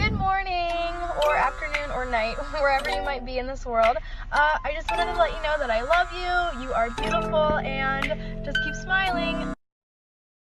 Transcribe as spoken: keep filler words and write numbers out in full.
good morning, or afternoon, or night, wherever you might be in this world. Uh, I just wanted to let you know that I love you, you are beautiful, and just keep smiling.